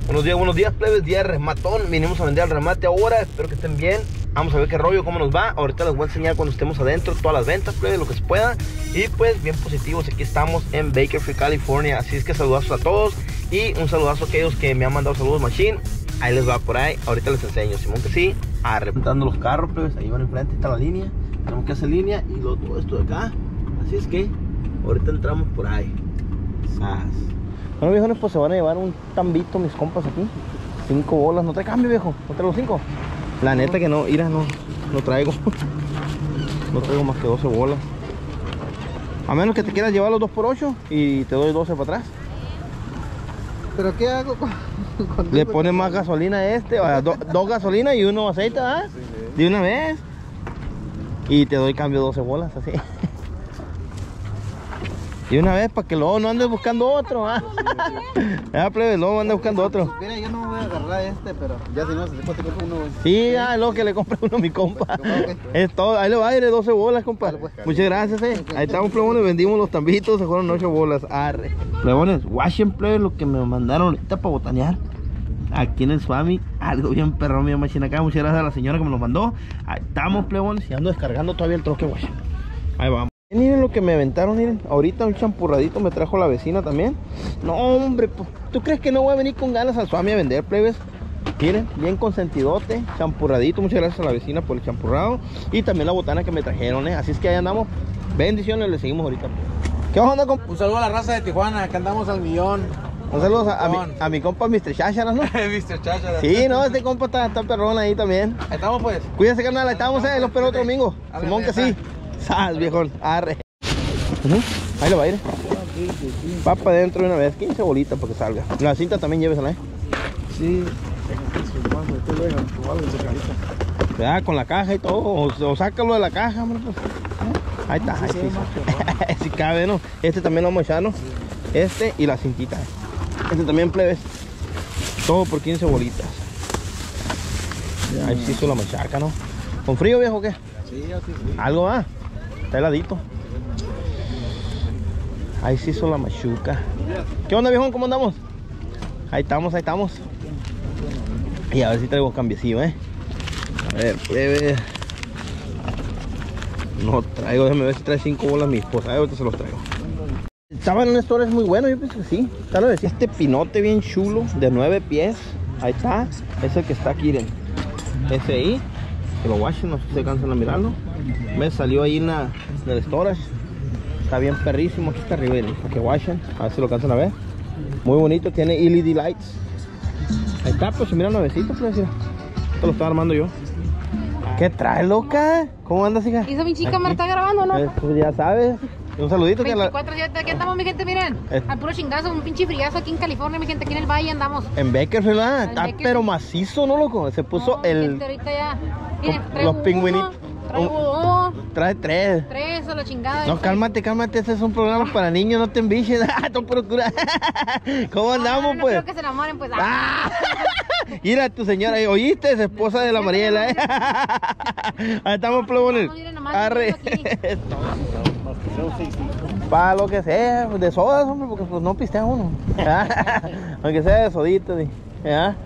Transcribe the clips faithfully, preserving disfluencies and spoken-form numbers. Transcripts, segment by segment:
Buenos días, buenos días, plebes, día de rematón. Vinimos a vender al remate ahora, espero que estén bien. Vamos a ver qué rollo, cómo nos va. Ahorita les voy a enseñar cuando estemos adentro todas las ventas, plebes, lo que se pueda. Y pues bien positivos, aquí estamos en Bakersfield, California. Así es que saludazos a todos y un saludazo a aquellos que me han mandado saludos machine. Ahí les va por ahí, ahorita les enseño, Simón que sí. Arrepentando los carros, plebes, ahí van enfrente, está la línea. Tenemos que hacer línea y lo, todo esto de acá. Así es que ahorita entramos por ahí. Sas. Bueno, viejones, pues se van a llevar un tambito mis compas aquí. Cinco bolas, no trae cambio, viejo. No trae los cinco. La neta que no, mira, no, no traigo. No traigo más que doce bolas. A menos que te quieras llevar los dos por ocho y te doy doce para atrás. ¿Pero qué hago con, con Le pones más gasolina a este, o sea, do, dos gasolinas y uno aceite, ¿ah? Sí, sí. De una vez. Y te doy cambio doce bolas, así. Y una vez para que luego no andes buscando otro, ¿ah? Ya, plebe, luego andes buscando otro. Mira, yo no voy a agarrar este, pero ya si no, se después te compro uno. Sí, ya, luego que le compre uno a mi compa. Es todo, ahí le va a ir doce bolas, compa. Muchas gracias, eh. Ahí estamos, plebones, vendimos los tambitos, se fueron ocho bolas. Arre. Plebones, watchen, plebe, lo que me mandaron ahorita para botanear. Aquí en el Swami, algo bien perrón, mi machina acá. Muchas gracias a la señora que me lo mandó. Ahí estamos, plebones, y ando descargando todavía el troque, watchen. Ahí vamos. Miren lo que me aventaron, miren. Ahorita un champurradito me trajo la vecina también. No, hombre, pues, ¿tú crees que no voy a venir con ganas al Swami a vender, plebes? Miren, bien consentidote, champurradito. Muchas gracias a la vecina por el champurrado. Y también la botana que me trajeron, ¿eh? Así es que ahí andamos. Bendiciones, le seguimos ahorita. ¿Qué onda, compa? Un saludo a la raza de Tijuana, que andamos al millón. Un saludo a, a, mi, a mi compa mister Chácharas, ¿no? mister Chácharas. Sí, no, este compa está, está perrón ahí también. Ahí estamos, pues. Cuídense, carnal, ahí estamos, eh. Los espero otro domingo. Simón que sí. Sal, viejón. Arre. Uh-huh. Ahí lo va a ir. Va para adentro de una vez. quince bolitas para que salga. La cinta también llévesela, ¿eh? Sí. Ya, con la caja y todo. O, o sácalo de la caja, hombre, pues. Ahí está. Ahí sí. Si cabe, ¿no? Este también lo vamos a echar, ¿no? Este y la cintita. Este también, plebes. Todo por quince bolitas. Ahí sí hizo la machaca, ¿no? ¿Con frío, viejo, o qué? Sí, así sí. Algo va. Está heladito. Ahí sí hizo la machuca. ¿Qué onda, viejón? ¿Cómo andamos? Ahí estamos, ahí estamos. Y a ver si traigo cambiecillo, ¿eh? A ver, plebe. No traigo, déjame ver si trae cinco bolas mi esposa. Ahorita se los traigo. Estaba en un store, es muy bueno, yo pienso que sí. Tal vez este pinote bien chulo de nueve pies. Ahí está. Es el que está aquí, miren. Ese ahí. Que lo watchen, no sé si se cansan a mirarlo. Me salió ahí en, la, en el storage. Está bien perrísimo. Aquí está arriba, para que watchen. A ver si lo cansan a ver. Muy bonito, tiene L E D lights. Ahí está, pues mira nuevecito, pues mira. Esto lo estaba armando yo. ¿Qué trae, loca? ¿Cómo andas, hija? ¿Y esa mi chica me está grabando, no? Eh, pues ya sabes. Un saludito. veinticuatro, que la... aquí estamos, mi gente, miren. Eh. Al puro chingazo, un pinche friazo aquí en California, mi gente, aquí en el valle andamos. En Bakersfield, ¿verdad? En Está Bakersfield. pero macizo, ¿no, loco? Se puso No, el... gente, ahorita ya. Miren, Los traigo pingüinitos. uno, Traigo dos. Trae tres. Tres a la chingada. No, cálmate, cálmate. Este es un programa para niños, no te enviches. Tú procura. ¿Cómo andamos, no, no, no pues? creo que se enamoren, pues. Ah. Mira, tu señora, ¿oíste? Es esposa de la Mariela, ¿eh? Ahí estamos, plebones. Arre. Para lo que sea, de sodas, hombre, porque pues no pistea uno. Aunque sea de sodita, ¿sí? ¿Ya?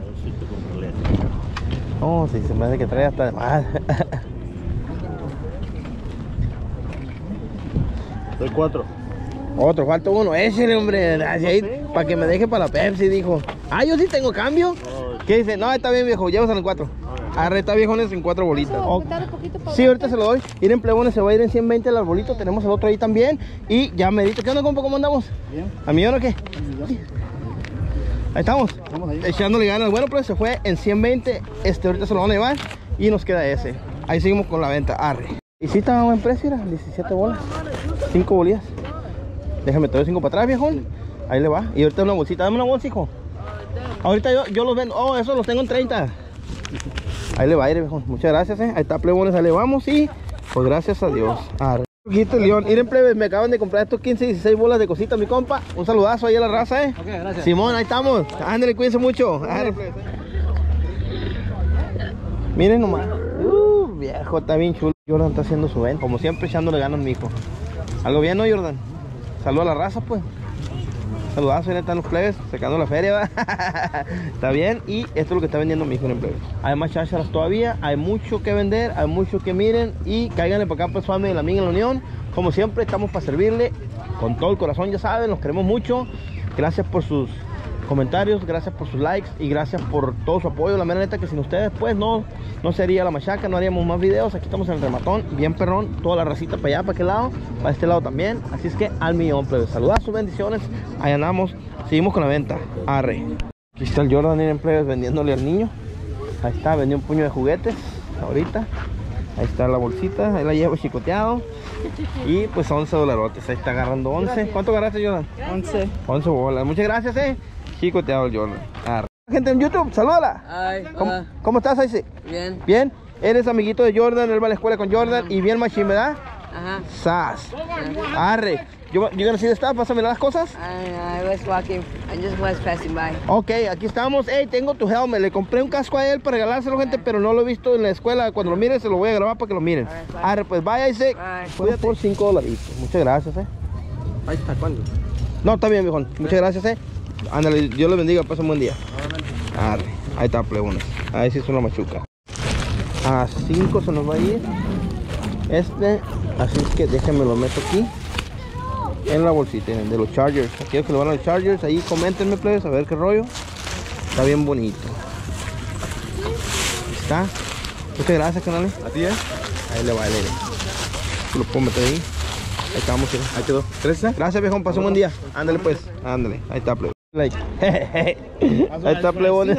No, si se me hace que trae hasta de más. Soy cuatro. Otro, falta uno. Échale, hombre. Para que me deje para la Pepsi, dijo. Ah, yo sí tengo cambio. ¿Qué dice? No, está bien, viejo. Llévaselo en cuatro. Arre, está viejones en cuatro bolitas. Oh. Sí, ahorita se lo doy. Ir en plebones, se va a ir en ciento veinte el arbolito. Tenemos el otro ahí también. Y ya medito. ¿Qué onda, compa? ¿Cómo andamos? Bien. ¿A millón o qué? Ahí estamos. Ahí. Echándole ganas. Bueno, pues se fue en ciento veinte. Este ahorita se lo van a llevar. Y nos queda ese. Ahí seguimos con la venta. Arre. Y sí está a buen precio, era diecisiete bolas. cinco bolillas. Déjame te doy cinco para atrás, viejón. Ahí le va. Y ahorita una bolsita. Dame una bolsa, hijo. Ahorita yo, yo los vendo. Oh, esos los tengo en treinta. Ahí le va a ir, viejón. Muchas gracias, eh. Ahí está, plebones. Ahí le vamos y pues gracias a Dios. Arre. León, miren, plebes, me acaban de comprar estos quince, dieciséis bolas de cositas, mi compa. Un saludazo ahí a la raza, eh. Ok, gracias. Simón, ahí estamos. Ándale, cuídense mucho. Arre, plebes. Miren nomás. Uh, viejo, está bien chulo. Jordan está haciendo su venta. Como siempre, echándole ganas, mi hijo. ¿Algo bien, no, Jordan? Saludos a la raza, pues. Saludazo, ahí están los plebes, sacando la feria, ¿verdad? Está bien, y esto es lo que está vendiendo mi hijo en el plebes. Hay más chácharas todavía, hay mucho que vender, hay mucho que miren, y cáiganle para acá, pues, family, la amiga en la unión. Como siempre, estamos para servirle con todo el corazón, ya saben, los queremos mucho. Gracias por sus comentarios, gracias por sus likes y gracias por todo su apoyo. La mera neta que sin ustedes pues no, no sería la machaca, no haríamos más videos. Aquí estamos en el rematón, bien perrón, toda la racita para allá, para aquel lado, para este lado también. Así es que al millón, plebes. Saludazos, bendiciones, ahí andamos, seguimos con la venta. Arre. Aquí está el Jordan en plebes vendiéndole al niño. Ahí está, vendió un puño de juguetes ahorita. Ahí está la bolsita, ahí la llevo chicoteado. Y pues once dolarotes, ahí está agarrando once. ¿Cuánto agarraste, Jordan? once. once bolas, muchas gracias, eh. Chicoteado el Jordan. Arre. Gente en YouTube, salúdala. Ay, ¿Cómo, hola. ¿Cómo estás, Aisy? Bien. Bien. Eres amiguito de Jordan, él va a la escuela con Jordan y bien machín, ¿verdad? Ajá. Sas. Arre. Yo, yo gonna see the stuff, ¿vas a mirar las cosas? I, I was walking. I just was passing by. Ok, aquí estamos. Hey, tengo tu helmet. Le compré un casco a él para regalárselo, gente, pero no lo he visto en la escuela. Cuando lo miren, se lo voy a grabar para que lo miren. Arre, pues vaya, Isaac. Voy a por cinco dolaritos. Muchas gracias, eh. Ahí está, ¿cuándo? No, está bien, viejón. Muchas gracias, eh. Ándale, Dios les bendiga, pasen un buen día. Arre, ahí está, plebones. Ahí sí es una machuca. A cinco se nos va a ir este, así es que déjenme lo meto aquí en la bolsita de los Chargers. Aquellos que le van a los Chargers, ahí coméntenme, plebes, a ver qué rollo. Está bien bonito. Ahí está. Muchas gracias, canales. ¿A ti, eh? Ahí le va el aire. Lo puedo meter ahí. Ahí estamos, ¿sí? Ahí quedó. ¿Gracias? Gracias, viejón, pasó un buen día. Ándale pues, ándale. Ahí está, plebe. Like. Ahí está, plebones.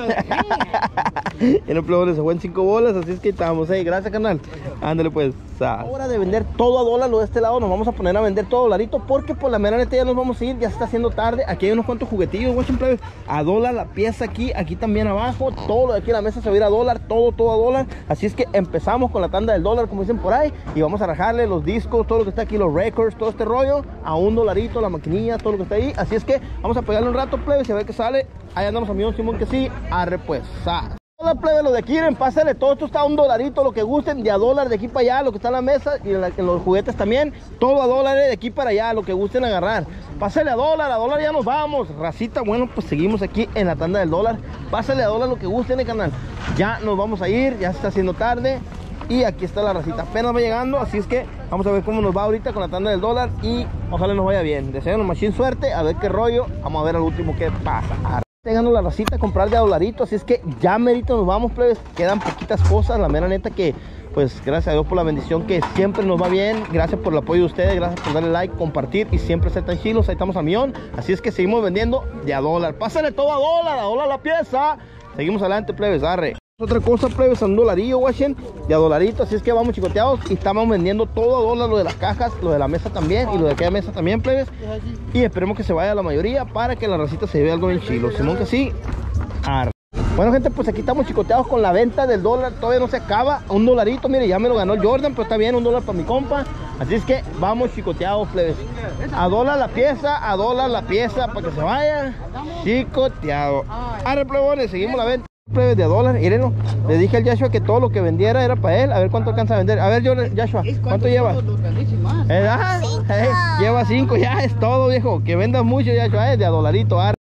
Y en el plebones se fue en cinco bolas, así es que estamos. Hey, gracias, canal. Ándale pues. Hora de vender todo a dólar, lo de este lado. Nos vamos a poner a vender todo dolarito, porque por la mera neta ya nos vamos a ir. Ya se está haciendo tarde. Aquí hay unos cuantos juguetillos, watching, plebes. A dólar la pieza aquí, aquí también abajo. Todo lo de aquí en la mesa se va a ir a dólar. Todo, todo a dólar. Así es que empezamos con la tanda del dólar, como dicen por ahí. Y vamos a rajarle los discos, todo lo que está aquí, los records, todo este rollo, a un dolarito, la maquinilla, todo lo que está ahí. Así es que vamos a pegarle un rato, plebes, y a ver qué sale. Ahí andamos, amigos, Simón, que sí. Arre pues. Hola, plebe, lo de aquí, pásale, todo esto está a un dolarito, lo que gusten, de a dólar de aquí para allá, lo que está en la mesa y en, la, en los juguetes también, todo a dólares de aquí para allá, lo que gusten agarrar. Pásale a dólar, a dólar ya nos vamos, racita. Bueno, pues seguimos aquí en la tanda del dólar. Pásale a dólar lo que gusten, el canal. Ya nos vamos a ir, ya se está haciendo tarde. Y aquí está la racita, apenas va llegando, así es que vamos a ver cómo nos va ahorita con la tanda del dólar y ojalá nos vaya bien. Deseanos machín suerte, a ver qué rollo, vamos a ver al último qué pasa. Llegando la racita a comprar de a dolarito, así es que ya merito nos vamos, plebes. Quedan poquitas cosas, la mera neta que pues gracias a Dios por la bendición que siempre nos va bien. Gracias por el apoyo de ustedes, gracias por darle like, compartir y siempre ser tan chilos. Ahí estamos a millón, así es que seguimos vendiendo de a dólar. Pásale todo a dólar, a dólar la pieza. Seguimos adelante, plebes, arre. Otra cosa, plebes, un dolarillo, guachen, de a dolarito, así es que vamos chicoteados y estamos vendiendo todo a dólar, lo de las cajas, lo de la mesa también y lo de aquella mesa también, plebes. Y esperemos que se vaya la mayoría para que la racita se vea algo bien chilo. Simón, que sí. Arre. Bueno, gente, pues aquí estamos chicoteados con la venta del dólar, todavía no se acaba. Un dolarito, mire, ya me lo ganó el Jordan, pero está bien, un dólar para mi compa. Así es que vamos chicoteados, plebes. A dólar la pieza, a dólar la pieza, para que se vaya chicoteado. Arre, plebones, seguimos la venta, plebes, de a dólar. Mírenlo, le dije al Joshua que todo lo que vendiera era para él. A ver cuánto alcanza a vender. A ver, Joshua, ¿cuánto lleva? ¿Eh, ah? Eh, lleva cinco, ya es todo, viejo. Que vendas mucho, Joshua, eh, de a dolarito. Arre.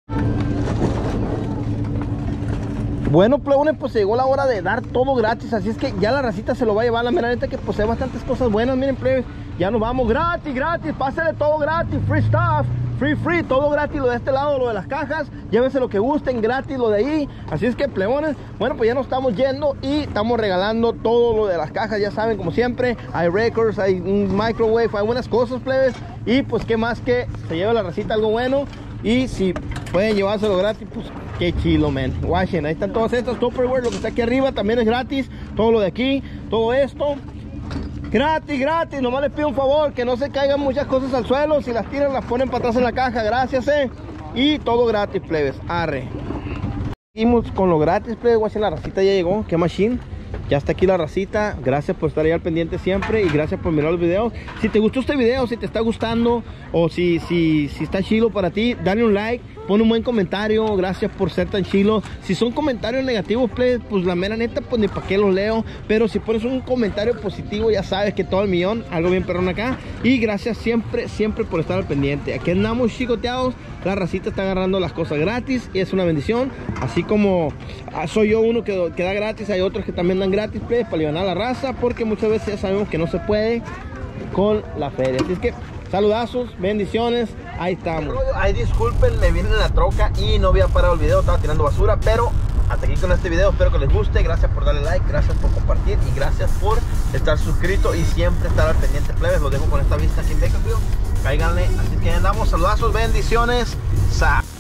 Bueno, plebones, pues llegó la hora de dar todo gratis, así es que ya la racita se lo va a llevar. La mera neta que posee bastantes cosas buenas, miren, plebes. Ya nos vamos, gratis, gratis, pásale todo gratis, free stuff, free, free, todo gratis, lo de este lado, lo de las cajas, llévense lo que gusten, gratis, lo de ahí. Así es que, plebones, bueno, pues ya nos estamos yendo y estamos regalando todo lo de las cajas, ya saben, como siempre, hay records, hay un microwave, hay buenas cosas, plebes. Y pues, qué más que se lleve la racita algo bueno. Y si pueden llevárselo gratis, pues qué chilo, man. Watchen, ahí están todas estas Tupperware, lo que está aquí arriba también es gratis. Todo lo de aquí, todo esto gratis, gratis. Nomás les pido un favor, que no se caigan muchas cosas al suelo. Si las tiran, las ponen para atrás en la caja. Gracias, eh. Y todo gratis, plebes. Arre. Seguimos con lo gratis, plebes. Watchen, la racita ya llegó. Qué machine. Ya está aquí la racita, gracias por estar ahí al pendiente siempre y gracias por mirar los videos. Si te gustó este video, si te está gustando o si, si, si está chido para ti, dale un like, pon un buen comentario, gracias por ser tan chilo. Si son comentarios negativos, plebes, pues la mera neta, pues ni para qué los leo. Pero si pones un comentario positivo, ya sabes que todo el millón, algo bien perrón acá. Y gracias siempre, siempre por estar al pendiente. Aquí andamos chicoteados, la racita está agarrando las cosas gratis y es una bendición. Así como ah, soy yo uno que, que da gratis, hay otros que también dan gratis, plebes, para aliviar la raza, porque muchas veces ya sabemos que no se puede con la feria. Así es que saludazos, bendiciones, ahí estamos. Ay, disculpen, me vine en la troca y no había parado el video, estaba tirando basura, pero hasta aquí con este video, espero que les guste. Gracias por darle like, gracias por compartir y gracias por estar suscrito y siempre estar al pendiente, plebes. Los dejo con esta vista aquí en Bakersfield, cáiganle, así que andamos, saludazos, bendiciones, sa.